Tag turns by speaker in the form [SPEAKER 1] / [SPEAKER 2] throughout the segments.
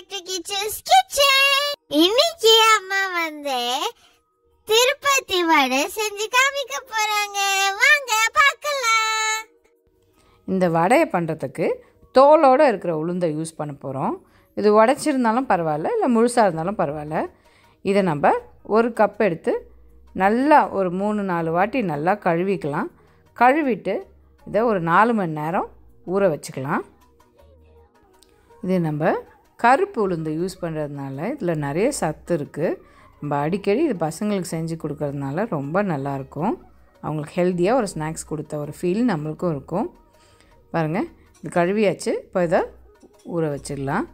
[SPEAKER 1] back to Kichu's Kitchen. இன்னைக்கு அம்மா வந்து திருப்பதி வடை செஞ்சு காமிக்க போறாங்க. வாங்க பார்க்கலாம்.
[SPEAKER 2] இந்த வடையை பண்ணுறதுக்கு தோலோடு இருக்கிற உளுந்தை யூஸ் பண்ண போகிறோம். இது உடைச்சிருந்தாலும் பரவாயில்ல, இல்லை முழுசாக இருந்தாலும் பரவாயில்ல. இதை நம்ம ஒரு கப் எடுத்து நல்லா ஒரு 3-4 வாட்டி நல்லா கழுவிக்கலாம். கழுவிட்டு இதை ஒரு 4 மணி நேரம் ஊற வச்சுக்கலாம். இது நம்ம கருப்பு உளுந்து யூஸ் பண்ணுறதுனால இதில் நிறைய சத்து இருக்குது. நம்ம அடிக்கடி இது பசங்களுக்கு செஞ்சு கொடுக்கறதுனால ரொம்ப நல்லாயிருக்கும். அவங்களுக்கு ஹெல்த்தியாக ஒரு ஸ்நாக்ஸ் கொடுத்த ஒரு ஃபீல் நம்மளுக்கும் இருக்கும். பாருங்கள், இது கழுவியாச்சு. இப்போ இதை ஊற வச்சிடலாம்.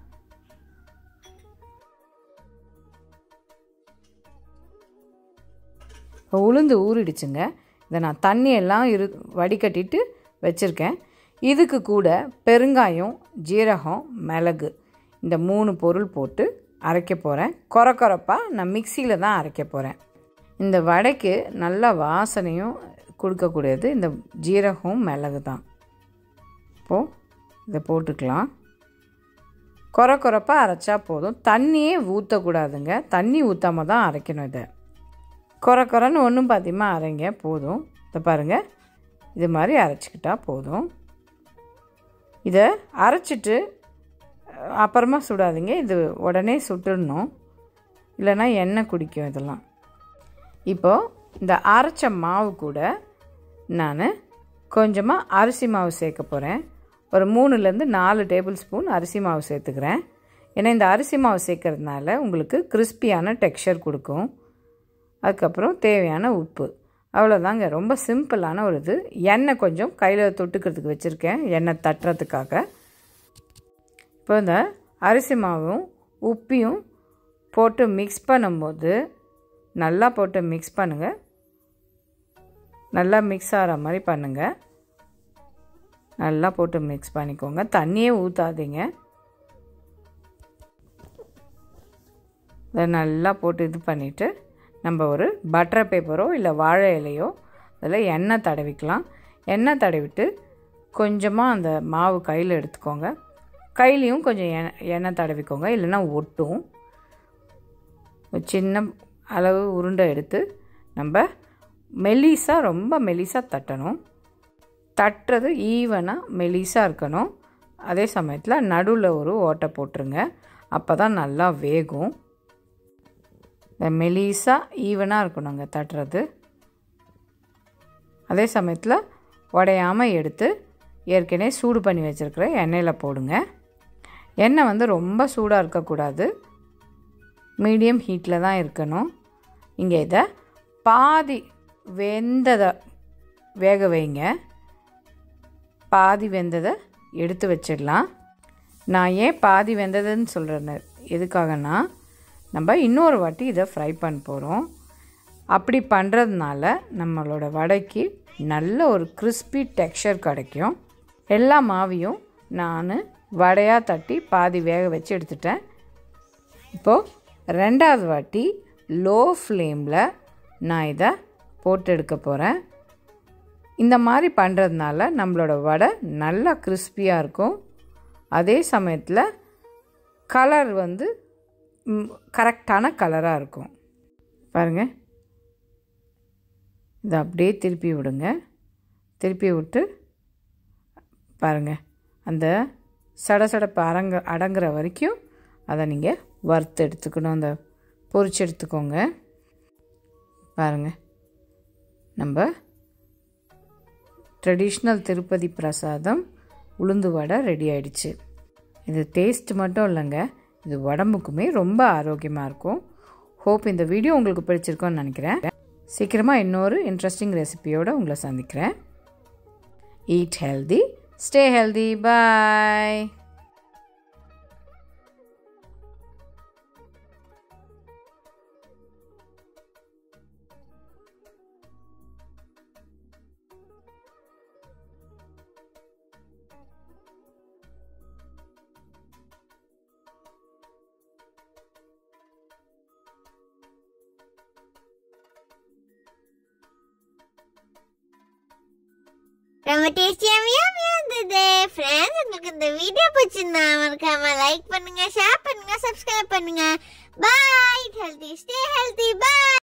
[SPEAKER 2] இப்போ உளுந்து ஊறிடுச்சுங்க. இதை நான் தண்ணியெல்லாம் வடிகட்டிட்டு வச்சுருக்கேன். இதுக்கு கூட பெருங்காயம், ஜீரகம், மிளகு இந்த 3 பொருள் போட்டு அரைக்க போகிறேன். கொரப்பாக நான் மிக்சியில் தான் அரைக்க போகிறேன். இந்த வடைக்கு நல்ல வாசனையும் கொடுக்கக்கூடியது இந்த ஜீரகம், மிளகு தான். இப்போது இதை போட்டுக்கலாம். கொரப்பாக அரைச்சா போதும். தண்ணியே ஊற்றக்கூடாதுங்க. தண்ணி ஊற்றாமல் தான் அரைக்கணும். இதை கொரன்னு ஒன்றும் பாத்தியமாக அரைங்க போதும். இதை பாருங்கள், இது மாதிரி அரைச்சிக்கிட்டால் போதும். இதை அரைச்சிட்டு அப்புறமா சுடாதீங்க. இது உடனே சுட்டுடணும், இல்லைன்னா எண்ணெய் குடிக்கும் இதெல்லாம். இப்போது இந்த அரைச்ச மாவு கூட நான் கொஞ்சமாக அரிசி மாவு சேர்க்க போகிறேன். ஒரு 3-4 டேபிள் ஸ்பூன் அரிசி மாவு சேர்த்துக்கிறேன். ஏன்னா இந்த அரிசி மாவு சேர்க்கறதுனால உங்களுக்கு கிறிஸ்பியான டெக்ஸ்சர் கொடுக்கும். அதுக்கப்புறம் தேவையான உப்பு. அவ்வளோதாங்க, ரொம்ப சிம்பிளான ஒரு இது. எண்ணெய் கொஞ்சம் கையில் தொட்டுக்கிறதுக்கு வச்சுருக்கேன், எண்ணெய் தட்டுறதுக்காக. இப்போ இந்த அரிசி மாவும் உப்பையும் போட்டு மிக்ஸ் பண்ணும்போது நல்லா போட்டு மிக்ஸ் பண்ணுங்கள். நல்லா மிக்ஸ் ஆகிற மாதிரி பண்ணுங்கள். நல்லா போட்டு மிக்ஸ் பண்ணிக்கோங்க. தண்ணியே ஊற்றாதீங்க. இதை நல்லா போட்டு இது பண்ணிவிட்டு நம்ம ஒரு பட்டர் பேப்பரோ இல்லை வாழை இலையோ அதில் எண்ணெய் தடவிக்கலாம். எண்ணெய் தடவிட்டு கொஞ்சமாக அந்த மாவு கையில் எடுத்துக்கோங்க. கையிலையும் கொஞ்சம் எண்ணெய் தடவிக்கோங்க, இல்லைன்னா ஒட்டும். ஒரு சின்ன அளவு உருண்டை எடுத்து நம்ம மெலிசாக, ரொம்ப மெலிசாக தட்டணும். தட்டுறது ஈவனாக மெலிசாக இருக்கணும். அதே சமயத்தில் நடுவில் ஒரு ஓட்டை போட்டுருங்க. அப்போ தான் நல்லா வேகும். இந்த மெலிசாக ஈவனாக இருக்கணுங்க தட்டுறது. அதே சமயத்தில் உடையாமல் எடுத்து ஏற்கனவே சூடு பண்ணி வச்சுருக்கிற எண்ணெயில் போடுங்க. எண்ணெய் வந்து ரொம்ப சூடாக இருக்கக்கூடாது, மீடியம் ஹீட்டில் தான் இருக்கணும். இங்கே இதை பாதி வெந்ததை வேக வைங்க. பாதி வெந்ததை எடுத்து வச்சிடலாம். நான் ஏன் பாதி வெந்ததுன்னு சொல்கிறேன்னு எதுக்காகனா, நம்ம இன்னொரு வாட்டி இதை ஃப்ரை பண்ண போகிறோம். அப்படி பண்ணுறதுனால நம்மளோட வடைக்கு நல்ல ஒரு கிறிஸ்பி டெக்ஸ்சர் கிடைக்கும். எல்லா மாவையும் நான் வடையாக தட்டி பாதி வேக வச்சு எடுத்துட்டேன். இப்போது 2வது வாட்டி லோ ஃப்ளேமில் நான் இதை போட்டு எடுக்க போகிறேன். இந்த மாதிரி பண்ணுறதுனால நம்மளோட வடை நல்லா கிறிஸ்பியாக இருக்கும். அதே சமயத்தில் கலர் வந்து கரெக்டான கலராக இருக்கும். பாருங்கள், இதை அப்படியே திருப்பி விடுங்க. திருப்பி விட்டு பாருங்கள், அந்த சடசடப்பு அடங்குற வரைக்கும் அதை நீங்கள் வறுத்து எடுத்துக்கணும். அந்த பொரிச்சு எடுத்துக்கோங்க. பாருங்கள், நம்ம ட்ரெடிஷ்னல் திருப்பதி பிரசாதம் உளுந்து வடை ரெடி ஆகிடுச்சு. இது டேஸ்ட் மட்டும் இல்லைங்க, இது உடம்புக்குமே ரொம்ப ஆரோக்கியமாக இருக்கும். ஹோப் இந்த வீடியோ உங்களுக்கு பிடிச்சிருக்கோன்னு நினைக்கிறேன். சீக்கிரமாக இன்னொரு இன்ட்ரெஸ்டிங் ரெசிபியோடு உங்களை சந்திக்கிறேன். Eat healthy, stay healthy. Bye.
[SPEAKER 1] ரொம்ப டேஸ்டியாவே இருந்தது. ஃப்ரெண்ட்ஸ், உங்களுக்கு இந்த வீடியோ பிடிச்சிருந்தா மறக்காம லைக் பண்ணுங்க, ஷேர் பண்ணுங்க, சப்ஸ்கிரைப் பண்ணுங்க. Bye. Healthy stay healthy. By.